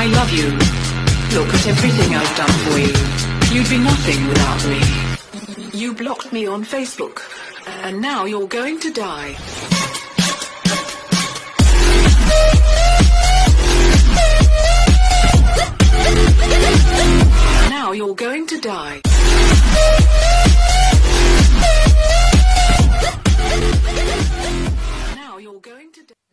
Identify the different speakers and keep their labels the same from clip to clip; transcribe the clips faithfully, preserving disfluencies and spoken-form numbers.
Speaker 1: I love you. Look at everything I've done for you. You'd be nothing without me. You blocked me on Facebook, and now you're going to die. Now you're going to die. Now you're going to die.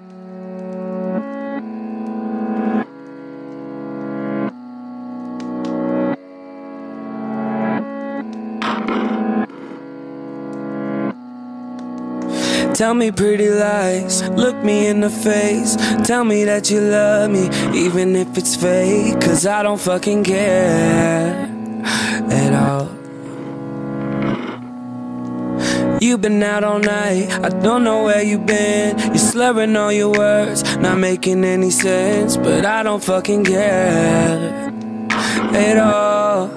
Speaker 2: Tell me pretty lies, look me in the face. Tell me that you love me, even if it's fake. Cause I don't fucking care at all. You've been out all night, I don't know where you've been. You're slurring all your words, not making any sense. But I don't fucking care at all.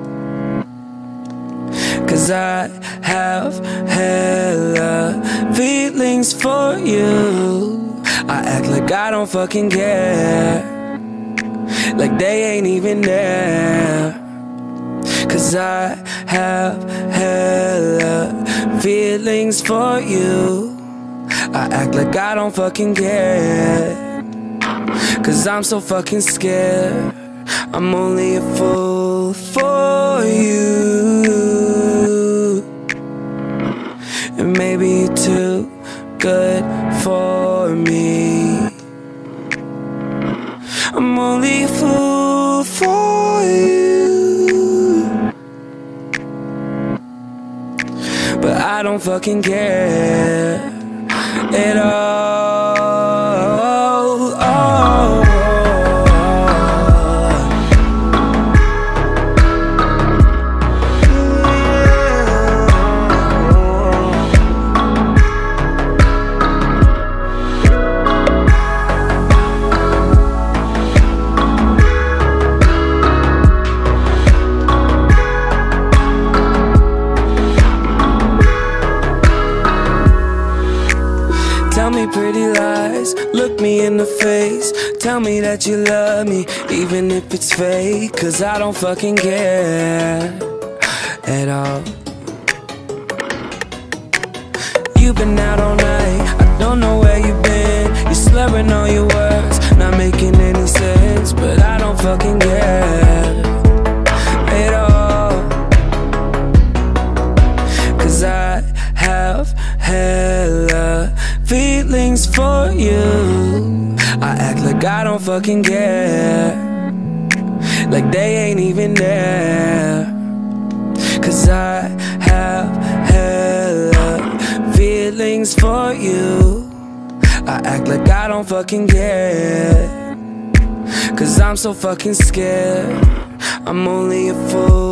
Speaker 2: Cause I have hella feelings for you. I act like I don't fucking care, like they ain't even there. Cause I have hella feelings for you. I act like I don't fucking care, cause I'm so fucking scared. I'm only a fool for you, and maybe you're too good for me. I'm only a fool for you, but I don't fucking care at all. Oh. Tell me pretty lies, look me in the face. Tell me that you love me, even if it's fake. Cause I don't fucking care at all. You've been out all night, I don't know where you've been. You're slurring all your words, not making any sense. But I don't fucking care at all. Cause I have hella feelings for you. I act like I don't fucking care, like they ain't even there. Cause I have hella feelings for you. I act like I don't fucking care, cause I'm so fucking scared. I'm only a fool